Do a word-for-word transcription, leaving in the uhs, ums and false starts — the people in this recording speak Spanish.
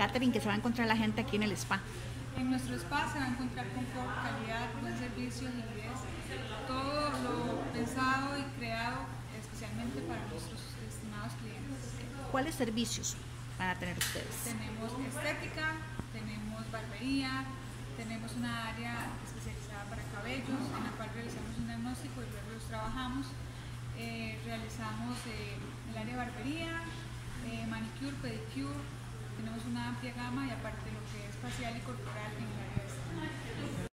catering que se va a encontrar la gente aquí en el spa? En nuestro spa se va a encontrar confort, calidad, buen servicio, agilidad, todo lo pensado y creado especialmente para nuestros estimados clientes. ¿Cuáles servicios van a tener ustedes? Tenemos estética, tenemos barbería, tenemos una área especializada para cabellos, en la cual realizamos un diagnóstico y luego los trabajamos. Eh, realizamos eh, el área de barbería, eh, manicure, pedicure, tenemos una amplia gama y aparte lo que es facial y corporal en el área de estética.